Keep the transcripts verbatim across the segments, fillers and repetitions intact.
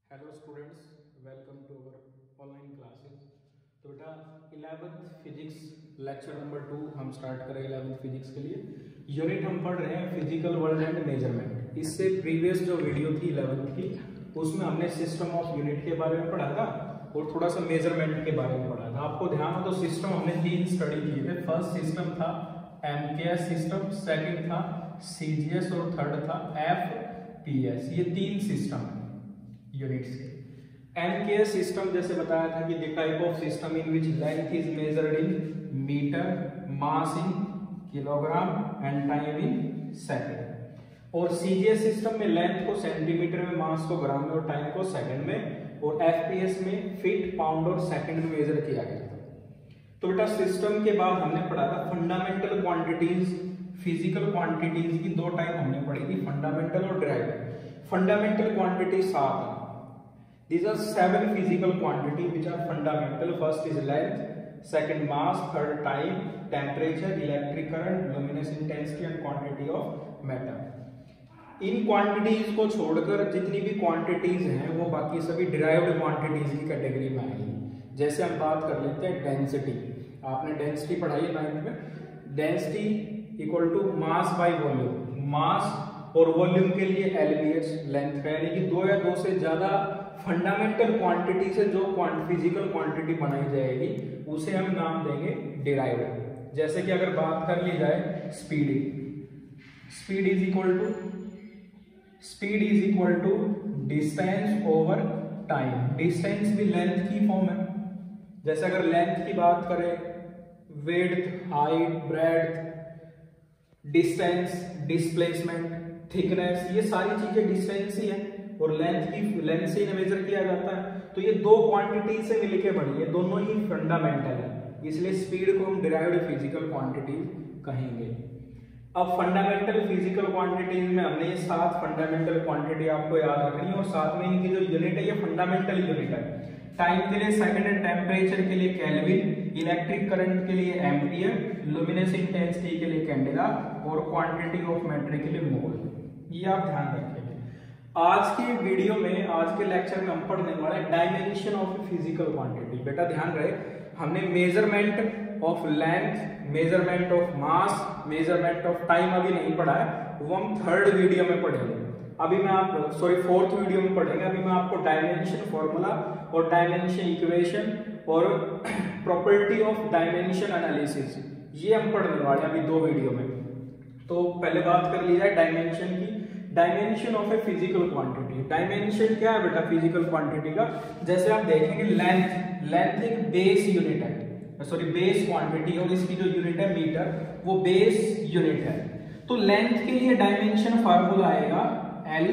Hello students, welcome to our online classes. तो बेटा eleventh physics lecture number two हम start करें। Eleventh physics के लिए यूनिट हम पढ़ रहे हैं फिजिकल वर्ल्ड एंड मेजरमेंट। इससे प्रीवियस जो वीडियो थी इलेवेंथ की, उसमें हमने सिस्टम ऑफ यूनिट के बारे में पढ़ा था और थोड़ा सा मेजरमेंट के बारे में पढ़ा था। आपको ध्यान हो तो सिस्टम हमने तीन स्टडी किए थे। फर्स्ट सिस्टम था एमकेएस सिस्टम, सेकंड था सीजीएस और थर्ड था एफपीएस। ये तीन सिस्टम है यूनिट्स के। एमकेएस सिस्टम जैसे बताया था कि the type of system in which length is measured in metre, mass in kilogram and time in second. और सीजीएस सिस्टम में लेंथ को सेंटीमीटर में, मास को ग्राम में और टाइम को सेकंड में, और एफपीएस में फीट, पाउंड और सेकंड में मेजर किया गया था। तो बेटा सिस्टम के बाद हमने पढ़ा था फंडामेंटल क्वांटिटीज। फिजिकल क्वांटिटीज की दो टाइप हमने पढ़ी थी, फंडामेंटल और डिराइव्ड। फंडामेंटल क्वांटिटी सात है। These are seven physical quantity which are fundamental. First is length, second mass, third time, temperature, electric current, luminous intensity and quantity of matter. इन quantities को छोड़कर जितनी भी क्वांटिटीज हैं वो बाकी सभी डिराइव्ड क्वांटिटीज की कैटेगरी में आएंगी। जैसे हम बात कर लेते हैं डेंसिटी। आपने डेंसिटी पढ़ाई है नाइन्थ में। Density equal to mass by volume. Mass और वॉल्यूम के लिए एलबीएच लेंथ है, यानी कि दो या दो से ज्यादा फंडामेंटल क्वांटिटी से जो फिजिकल क्वांटिटी बनाई जाएगी उसे हम नाम देंगे डिराइव्ड। जैसे कि अगर बात कर ली जाए speed, speed is equal to speed is equal to distance over time. Distance भी लेंथ की फॉर्म है। जैसे अगर लेंथ की बात करें, width, height, breadth, distance, displacement, thickness, ये सारी चीजें डिस्टेंस ही है और लेंथ की लेंथ से ही मेजर किया जाता है। तो ये दो क्वांटिटी से मिलके बनी है, दोनों ही फंडामेंटल है, इसलिए स्पीड को हम डिराइव्ड फिजिकल क्वांटिटी कहेंगे। अब फंडामेंटल फिजिकल क्वांटिटीज में हमने ये सात फंडामेंटल क्वांटिटी आपको याद रखनी है और साथ में इनकी जो यूनिट है ये फंडामेंटल यूनिट है। टाइम के लिए सेकंड, टेम्परेचर के लिए केल्विन, इलेक्ट्रिक करंट के लिए एम्पियर, लुमिनस इंटेंसिटी के लिए कैंडेला और क्वांटिटी ऑफ मैटर के लिए मोल। ये आप ध्यान रखेंगे। आज के वीडियो में, आज के लेक्चर में हम पढ़ने वाले हैं डायमेंशन ऑफ फिजिकल क्वांटिटी। बेटा ध्यान रहे, हमने measurement of length, measurement of mass, measurement of time अभी नहीं पढ़ा है, वो हम थर्ड वीडियो में पढ़ेंगे। अभी मैं आप सॉरी फोर्थ वीडियो में पढ़ेंगे। अभी मैं आपको डायमेंशन फॉर्मूला और डायमेंशन इक्वेशन और प्रॉपर्टी ऑफ डायमेंशन एनालिसिस, ये हम पढ़ने वाले हैं अभी दो वीडियो में। तो पहले बात कर ली जाए डायमेंशन की। Dimension of a physical quantity. Dimension क्या है बेटा फिजिकल क्वांटिटी का? जैसे आप देखेंगे लेंथ, लेंथ एक बेस यूनिट है, सॉरी बेस क्वांटिटी, और इसकी जो यूनिट है मीटर, वो बेस यूनिट है। तो लेंथ के लिए डायमेंशन फार्मूला आएगा एल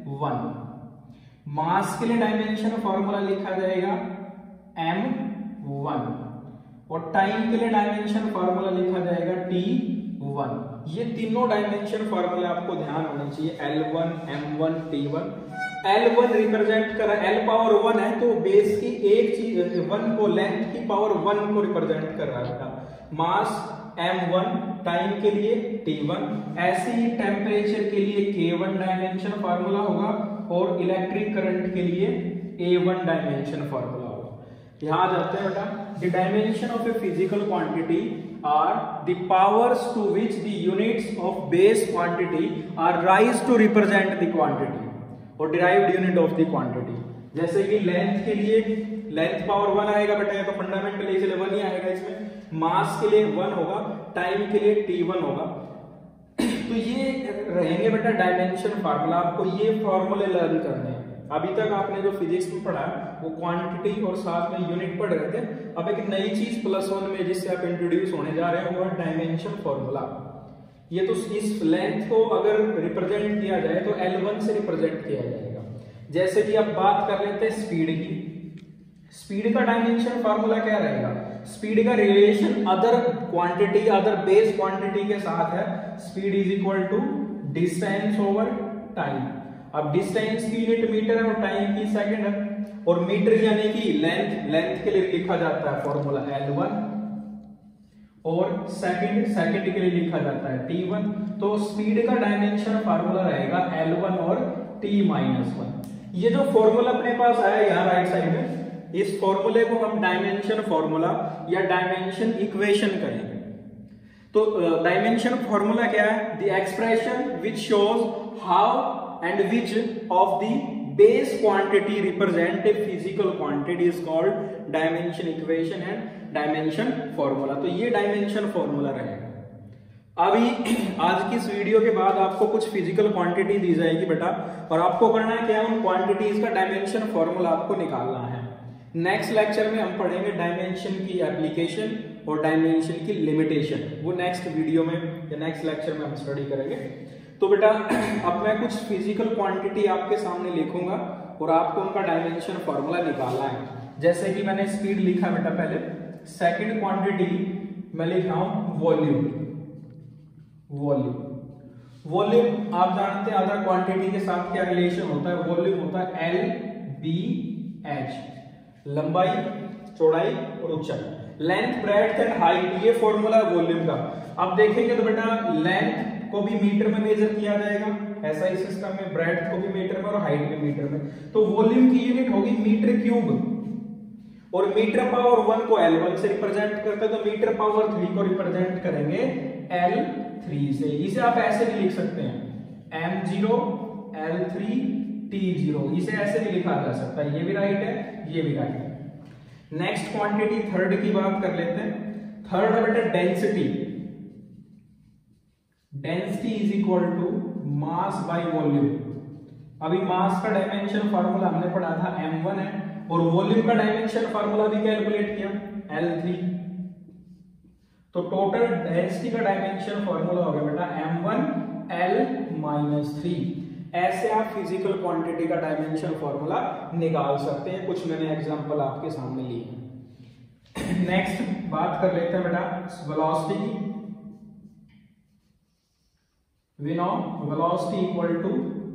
वन। मास के लिए डायमेंशन फार्मूला लिखा जाएगा एम वन और टाइम के लिए डायमेंशन फार्मूला लिखा जाएगा टी वन। ये तीनों डायमेंशन फार्मूले आपको ध्यान होने चाहिए, L one, M one, T one. L one represent कर रहा है, एल पावर वन है तो बेस की एक चीज वन को, लेंथ की पावर वन को रिप्रेजेंट कर रहा है। मास एम वन, टाइम के लिए टी वन। ऐसे ही टेम्परेचर के लिए के वन डायमेंशन फार्मूला होगा और इलेक्ट्रिक करंट के लिए ए वन डायमेंशन फार्मूला होगा। यहां आ जाते हैं बेटा, the dimension of a physical quantity are the powers to which the units of base quantity are raised to represent the quantity or derived unit of the quantity। जैसे कि length के लिए length power one आएगा बेटा, ये तो fundamental इसलिए one ही आएगा इसमें। मास के लिए वन होगा, टाइम के लिए टी वन होगा। तो ये रहेंगे बेटा डायमेंशन फार्मूला। आपको ये फॉर्मूले लर्न करने हैं। अभी तक आपने जो फिजिक्स में पढ़ा वो क्वांटिटी और साथ में यूनिट पढ़ रहे थे। अब एक नई चीज प्लस वन में जिससे आप इंट्रोड्यूस होने जा रहे हैं वो है डायमेंशन फॉर्मूला। ये तो इस लेंथ को अगर रिप्रेजेंट किया जाए तो एल वन से रिप्रेजेंट किया जाएगा। जैसे कि अब बात कर लेते हैं स्पीड की। स्पीड का डायमेंशन फार्मूला क्या रहेगा? स्पीड का relation other quantity, other base quantity के साथ है। Speed is equal to distance over time. अब डिस्टेंस की यूनिट मीटर है और टाइम की सेकंड है, और मीटर यानी कि लेंथ, लेंथ के लिए लिखा जाता है फॉर्मूला एल वन और सेकंड, सेकंड के लिए लिखा जाता है टी वन। तो स्पीड का डायमेंशन फार्मूला रहेगा एल वन और टी माइनस वन। ये जो फॉर्मूला अपने पास आया यहाँ राइट साइड में, इस फॉर्मूले को हम डायमेंशन फॉर्मूला या डायमेंशन इक्वेशन कहेंगे। तो डायमेंशन uh, फॉर्मूला क्या है? The expression which shows how and which of the base quantity represent a physical quantity is called dimension equation and dimension formula. तो ये डायमेंशन फॉर्मूला रहेगा। अभी आज की इस वीडियो के बाद आपको कुछ फिजिकल क्वांटिटी दी जाएगी बेटा, और आपको करना है क्या है, उन क्वांटिटीज का डायमेंशन फॉर्मूला आपको निकालना है। नेक्स्ट लेक्चर में हम पढ़ेंगे डायमेंशन की एप्लीकेशन और डायमेंशन की लिमिटेशन, वो नेक्स्ट वीडियो में या नेक्स्ट लेक्चर में हम स्टडी करेंगे। तो बेटा अब मैं कुछ फिजिकल क्वांटिटी आपके सामने लिखूंगा और आपको उनका डायमेंशन फॉर्मूला निकालना है। जैसे कि मैंने स्पीड लिखा बेटा पहले, सेकंड क्वांटिटी मैं लिख रहा हूं वॉल्यूम। वॉल्यूम वॉल्यूम आप जानते हैं अदर क्वांटिटी के साथ क्या रिलेशन होता है? वॉल्यूम होता है एल बी एच, लंबाई, चौड़ाई और ऊंचाई। लेंथ, ब्रेड्थ एंड हाइट, ये फॉर्मूला है वॉल्यूम का। अब देखेंगे तो बेटा लेंथ को भी मीटर में मेजर किया जाएगा, ऐसा ही सिस्टम में, ब्रेड्थ को भी मीटर में और हाइट भी मीटर में। तो वॉल्यूम की यूनिट होगी मीटर क्यूब, और मीटर पावर वन को एल वन से रिप्रेजेंट करते हैं, तो मीटर पावर थ्री को रिप्रेजेंट करेंगे एल थ्री से। इसे आप ऐसे भी लिख सकते हैं M zero L three T zero, इसे ऐसे भी लिखा जा सकता है। ये भी राइट है, ये भी राइट है। नेक्स्ट क्वांटिटी थर्ड की बात कर लेते हैं। थर्ड है बेटा density. Density is equal to mass by volume. अभी मास का डायमेंशन फार्मूला हमने पढ़ा था एम वन है, और वॉल्यूम का डायमेंशन फार्मूला भी कैलकुलेट किया एल थ्री। तो टोटल डेंसिटी का डायमेंशन फार्मूला हो गया बेटा M one L minus three. ऐसे आप फिजिकल क्वांटिटी का डायमेंशन फार्मूला निकाल सकते हैं। कुछ मैंने एग्जांपल आपके सामने लिए। नेक्स्ट बात कर लेते हैं बेटा वेलोसिटी की। We know velocity equal to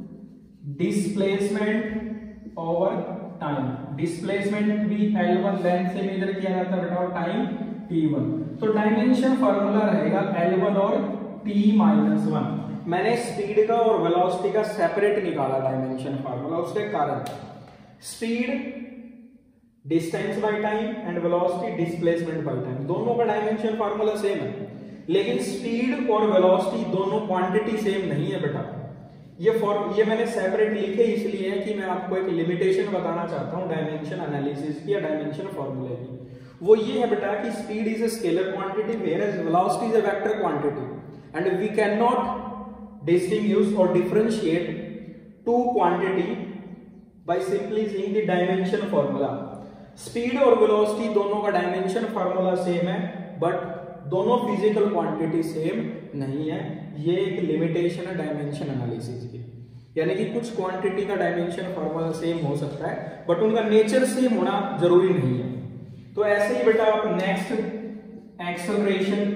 displacement over time. Displacement भी एल वन लेंथ से मेजर किया जाता है बेटा, और टाइम टी वन। तो डायमेंशन फार्मूला रहेगा एल वन और t माइनस वन। मैंने स्पीड का और वेलोसिटी का सेपरेट निकाला डायमेंशन फार्मूला, उसके कारण speed distance by time and velocity displacement by time, दोनों का डायमेंशन फार्मूला सेम है। लेकिन स्पीड और वेलोसिटी दोनों क्वांटिटी सेम नहीं है बेटा। ये फॉर्म ये मैंने सेपरेट लिखे इसलिए है कि मैं आपको एक लिमिटेशन बताना चाहता हूं डायमेंशन एनालिसिस की या डायमेंशन फॉर्मूले की। वो ये है बेटा कि speed is a scalar quantity whereas velocity is a vector quantity and we cannot distinguish or differentiate two quantity by simply seeing the dimension formula। Speed और वेलोसिटी दोनों का डायमेंशन फार्मूला सेम है, बट दोनों physical quantity same नहीं है। ये एक limitation है डायमेंशन एनालिसिस की, यानी कि कुछ क्वांटिटी का डायमेंशन फार्मूला सेम हो सकता है बट उनका नेचर सेम होना जरूरी नहीं है। तो ऐसे ही बेटा आप नेक्स्ट एक्सेलरेशन।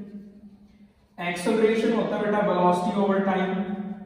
एक्सेलरेशन होता है बेटा वेलोसिटी ओवर टाइम।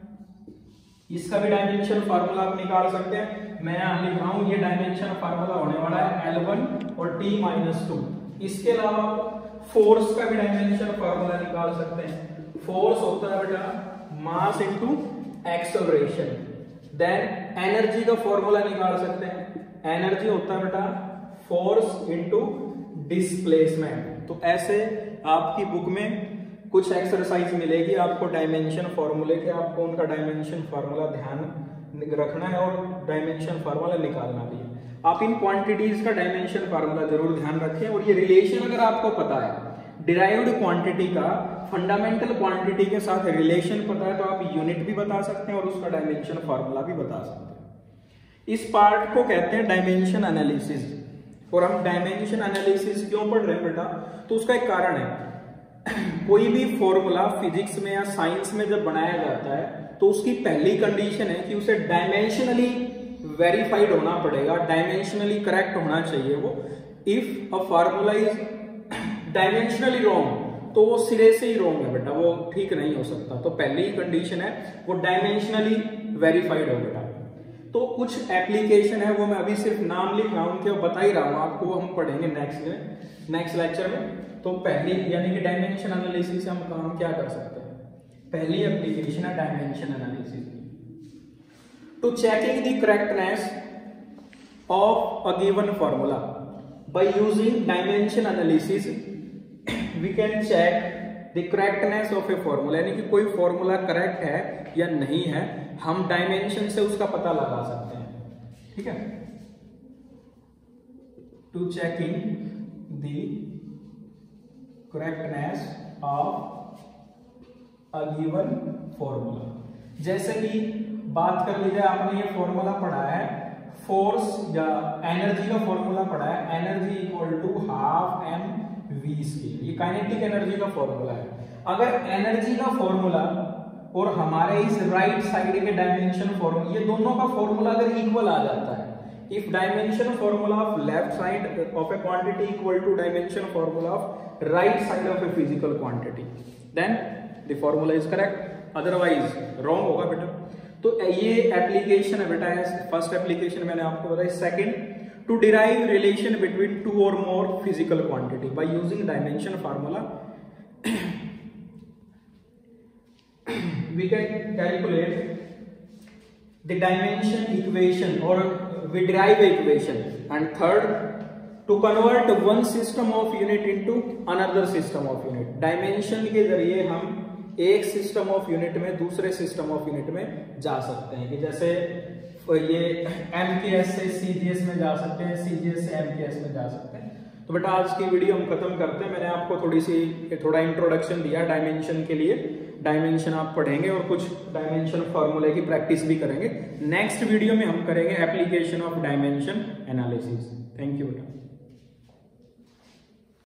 इसका भी डायमेंशन फार्मूला आप निकाल सकते हैं। मैं यहां लिख रहा हूं, ये डायमेंशन फार्मूला होने वाला है एल वन और टी माइनस टू। इसके अलावा फोर्स का भी डायमेंशन फार्मूला निकाल सकते हैं। फोर्स होता है बेटा mass into acceleration. Then energy का फार्मूला निकाल सकते हैं। एनर्जी होता है बेटा फोर्स इनटू डिस्प्लेसमेंट। तो ऐसे आपकी बुक में कुछ एक्सरसाइज मिलेगी आपको डायमेंशन फार्मूले के, आपको उनका डायमेंशन फार्मूला ध्यान रखना है और डायमेंशन फार्मूला निकालना भी है। आप इन क्वांटिटीज का डायमेंशन फार्मूला जरूर ध्यान रखें, और ये रिलेशन अगर आपको पता है डिराइव्ड क्वांटिटी का फंडामेंटल क्वांटिटी के साथ रिलेशन पता है, तो आप यूनिट भी बता सकते हैं और उसका डायमेंशन फार्मूला भी बता सकते हैं। इस पार्ट को कहते हैं डायमेंशन एनालिसिस। और हम डायमेंशन एनालिसिस क्यों पढ़ रहे हैं बेटा? तो उसका एक कारण है। कोई भी फॉर्मूला फिजिक्स में या साइंस में जब बनाया जाता है तो उसकी पहली कंडीशन है कि उसे डायमेंशनली वेरीफाइड होना पड़ेगा, डायमेंशनली करेक्ट होना चाहिए वो। If a formula is dimensionally wrong तो वो सिरे से ही रॉन्ग है बेटा, वो ठीक नहीं हो सकता। तो पहली ही कंडीशन है वो डायमेंशनली वेरीफाइड हो बेटा। तो कुछ एप्लीकेशन है वो मैं अभी सिर्फ नाम लिख रहा हूं, उनके बता ही रहा हूं आपको, वो हम पढ़ेंगे नेक्स्ट में नेक्स्ट लेक्चर में। तो पहली यानी कि डायमेंशन एनालिसिस से हम काम क्या कर सकते हैं, पहली एप्लीकेशन है डायमेंशन एनालिसिस की। To checking the correctness of a given formula by using dimension analysis we can check the correctness of a formula, यानी कि कोई फॉर्मूला करेक्ट है या नहीं है, हम डायमेंशन से उसका पता लगा सकते हैं। ठीक है, to checking the correctness of a given formula. जैसे कि बात कर लीजिए, आपने ये फॉर्मूला पढ़ा है फोर्स या एनर्जी का फॉर्मूला पढ़ा है, energy equal to half M V square, ये काइनेटिक एनर्जी का फॉर्मूला है। अगर एनर्जी का फॉर्मूला और हमारे इस राइट साइड के डायमेंशन फॉर्मूला, ये दोनों का फॉर्मूला अगर इक्वल आ जाता है, if dimension formula of left side of a quantity equal to dimension formula of right side of a physical quantity, then the formula is correct, otherwise wrong होगा बेटा। तो ये एप्लीकेशन है बेटा, फर्स्ट एप्लीकेशन मैंने आपको बताई। Second, to derive relation between two और more physical quantity by using dimension formula we can calculate the dimension equation or we derive equation. And third, to convert one system of unit into another system of unit, dimension के जरिए हम एक system of unit में दूसरे system of unit में जा सकते हैं, कि जैसे ये एमकेएस से सीजीएस में जा सकते हैं, सीजीएस से एमकेएस में जा सकते हैं। तो बेटा आज की वीडियो हम खत्म करते हैं। मैंने आपको थोड़ी सी थोड़ा इंट्रोडक्शन दिया डायमेंशन के लिए, डायमेंशन आप पढ़ेंगे और कुछ डायमेंशन फॉर्मूले की प्रैक्टिस भी करेंगे। नेक्स्ट वीडियो में हम करेंगे application of dimension analysis. Thank you बेटा।